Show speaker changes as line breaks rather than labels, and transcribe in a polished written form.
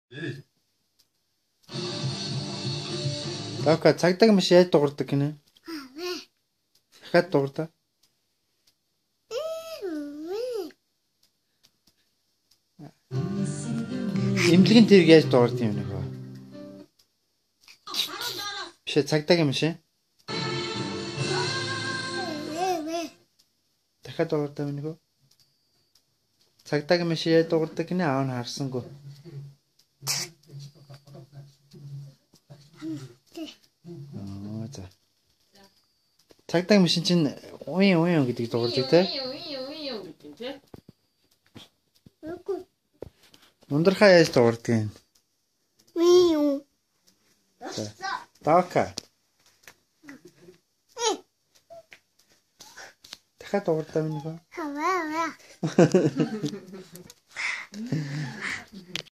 Давка цагдаагийн маш яаж дуурдаг гинэ? Дахиад дуурдаа. Имлэгийн тэрэг яаж дуурдаг юм нөхөө? Биш цагдаагийн маш. Дахиад дуурдаа юм нөхөө. Цагдаагийн маш яаж дуурдаг гинэ аав нь харсангүй. За. Цагдаагийн машин чинь уян гэдэг дуурдаг те. Ундрахаа яаж дуурдаг юм? Давка. Дахиад дуурдаа минь нөхөө.